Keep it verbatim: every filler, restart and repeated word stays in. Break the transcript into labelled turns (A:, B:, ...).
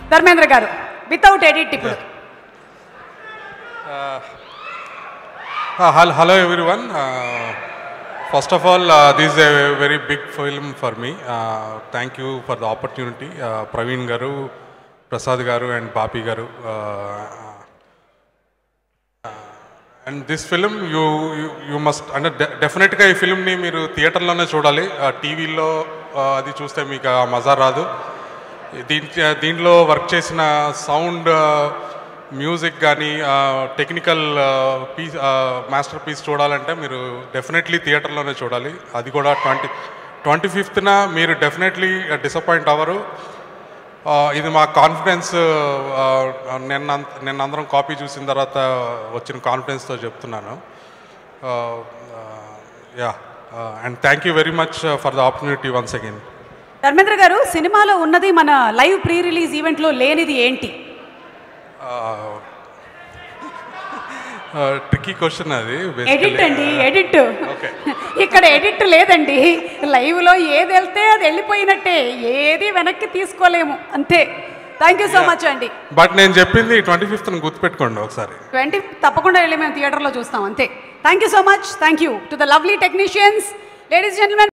A: Dharmendra garu without edit ఇప్పుడు.
B: Hello everyone. First of all this is a very big film for me. Thank you for the opportunity. Praveen garu, Prasad garu and Bapi garu. And this film you you must అంటే డెఫినెట్గా ఈ ఫిలింని మీరు థియేటర్లోనే చూడాలి. టీవీలో అది చూస్తే మీకు ఆ మజా రాదు. దీని దీంట్లో వర్క్ చేసిన సౌండ్, మ్యూజిక్ కానీ టెక్నికల్ పీస్ మాస్టర్ పీస్ చూడాలంటే మీరు డెఫినెట్లీ థియేటర్లోనే చూడాలి. అది కూడా ట్వంటీ ట్వంటీ ఫిఫ్త్న మీరు డెఫినెట్లీ డిసప్పాయింట్ అవ్వరు. ఇది మా కాన్ఫిడెన్స్. నిన్న నిన్న అందరం కాపీ చూసిన తర్వాత వచ్చిన కాన్ఫిడెన్స్తో చెప్తున్నాను. Yeah, and thank you very much for the opportunity once again.
A: Dharmendra garu, సినిమాలో ఉన్నది మన లైవ్ ప్రీ రిలీజ్ ఈవెంట్లో లేనిది ఏంటి?
B: ట్రిక్కీ క్వశ్చన్ అది.
A: ఎడిట్ అండి, ఎడిట్. ఇక్కడ ఎడిట్ లేదండి. లైవ్లో ఏది వెళ్తే అది వెళ్ళిపోయినట్టే, ఏది వెనక్కి తీసుకోలేము, అంతే. థ్యాంక్ యూ సో మచ్ అండి.
B: బట్ నేను చెప్పింది ట్వంటీ ఫిఫ్త్ గుర్తుపెట్టుకోండి ఒకసారి.
A: ట్వంటీ తప్పకుండా వెళ్ళి మేము థియేటర్లో చూస్తాం, అంతే. Thank you so much. Thank you to the lovely technicians, ladies gentlemen.